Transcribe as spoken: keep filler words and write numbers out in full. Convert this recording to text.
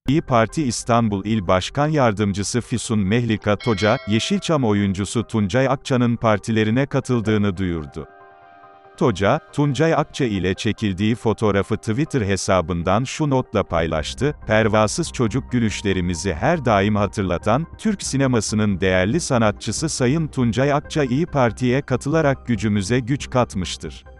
İyi Parti İstanbul İl Başkan Yardımcısı Füsun Mehlika Toca, Yeşilçam oyuncusu Tuncay Akça'nın partilerine katıldığını duyurdu. Toca, Tuncay Akça ile çekildiği fotoğrafı Twitter hesabından şu notla paylaştı: "Pervasız çocuk gülüşlerimizi her daim hatırlatan, Türk sinemasının değerli sanatçısı Sayın Tuncay Akça İyi Parti'ye katılarak gücümüze güç katmıştır.